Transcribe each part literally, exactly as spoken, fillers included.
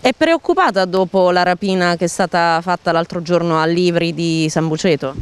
È preoccupata dopo la rapina che è stata fatta l'altro giorno a Livri di San Buceto?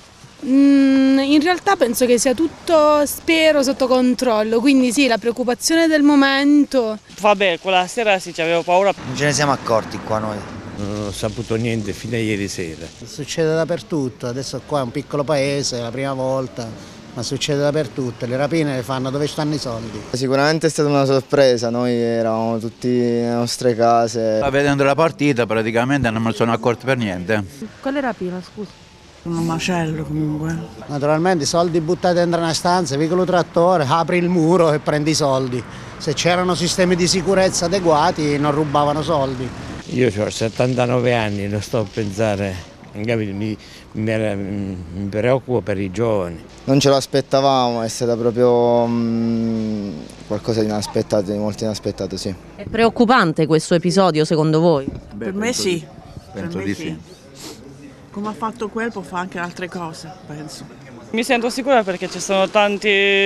Mm, in realtà penso che sia tutto, spero, sotto controllo, quindi sì, la preoccupazione del momento. Vabbè, quella sera sì, ci avevo paura. Non ce ne siamo accorti qua noi. Non ho saputo niente fino a ieri sera. Succede dappertutto, adesso qua è un piccolo paese, è la prima volta, ma succede dappertutto, le rapine le fanno dove stanno i soldi. Sicuramente è stata una sorpresa, noi eravamo tutti nelle nostre case. Vedendo la partita praticamente non me ne sono accorto per niente. Quale rapina, scusa? Un macello comunque. Naturalmente i soldi buttati dentro una stanza, piccolo trattore, apri il muro e prendi i soldi. Se c'erano sistemi di sicurezza adeguati non rubavano soldi. Io ho settantanove anni, non sto a pensare, mi, mi, mi preoccupo per i giovani. Non ce lo aspettavamo, è stata proprio um, qualcosa di inaspettato, di molto inaspettato, sì. È preoccupante questo episodio secondo voi? Beh, per me sì. Penso per me di sì. sì. Come ha fatto quel può fare anche altre cose, penso. Mi sento sicura perché ci sono tanti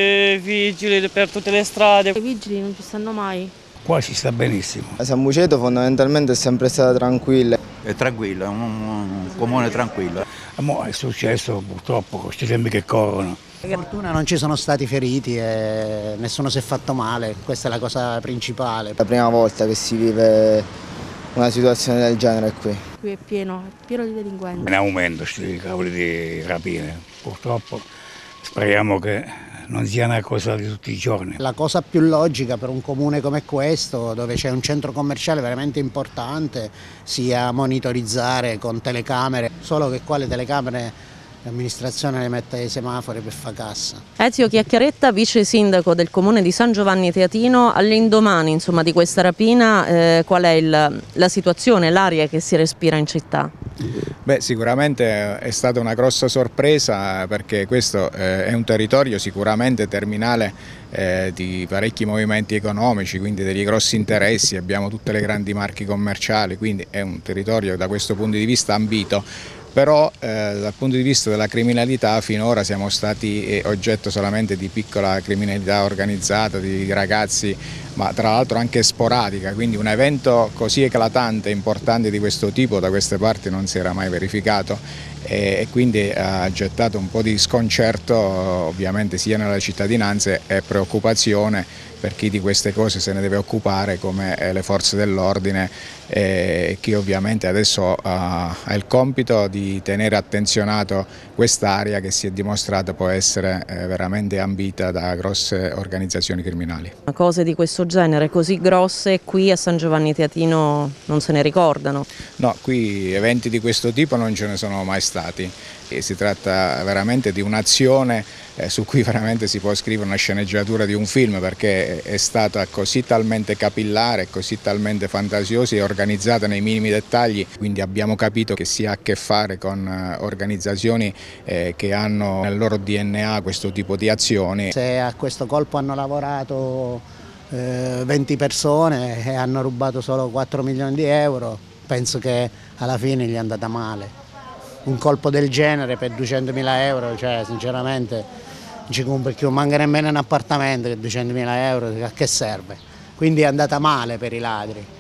vigili per tutte le strade. I vigili non ci stanno mai. Qua si sta benissimo. San Buceto fondamentalmente è sempre stata tranquilla. È tranquillo, è un, un comune tranquillo. Mo è successo purtroppo con questi tempi che corrono. Per fortuna non ci sono stati feriti e nessuno si è fatto male, questa è la cosa principale. È la prima volta che si vive una situazione del genere qui. Qui è pieno, è pieno di delinquenti. In aumento questi cavoli di rapine, purtroppo speriamo che non sia una cosa di tutti i giorni. La cosa più logica per un comune come questo, dove c'è un centro commerciale veramente importante, sia monitorizzare con telecamere, solo che qua le telecamere l'amministrazione le mette ai semafori per far cassa. Ezio Chiacchiaretta, vice sindaco del comune di San Giovanni Teatino, all'indomani insomma di questa rapina, eh, qual è il, la situazione, l'aria che si respira in città? Beh, sicuramente è stata una grossa sorpresa perché questo eh, è un territorio sicuramente terminale eh, di parecchi movimenti economici, quindi degli grossi interessi, abbiamo tutte le grandi marche commerciali, quindi è un territorio da questo punto di vista ambito. Però eh, dal punto di vista della criminalità finora siamo stati eh, oggetto solamente di piccola criminalità organizzata, di ragazzi, ma tra l'altro anche sporadica, quindi un evento così eclatante e importante di questo tipo da queste parti non si era mai verificato e, e quindi ha gettato un po' di sconcerto ovviamente sia nella cittadinanza e preoccupazione per chi di queste cose se ne deve occupare come le forze dell'ordine e chi ovviamente adesso ha il compito di tenere attenzionato quest'area che si è dimostrata può essere veramente ambita da grosse organizzazioni criminali. Cose di questo genere così grosse qui a San Giovanni Teatino non se ne ricordano? No, qui eventi di questo tipo non ce ne sono mai stati. E si tratta veramente di un'azione eh, su cui veramente si può scrivere una sceneggiatura di un film perché è stata così talmente capillare, così talmente fantasiosa e organizzata nei minimi dettagli, quindi abbiamo capito che si ha a che fare con eh, organizzazioni eh, che hanno nel loro D N A questo tipo di azioni. Se a questo colpo hanno lavorato eh, venti persone e hanno rubato solo quattro milioni di euro, penso che alla fine gli è andata male. Un colpo del genere per duecentomila euro, cioè sinceramente non ci compri più, manca nemmeno un appartamento che duecentomila euro, a che serve? Quindi è andata male per i ladri.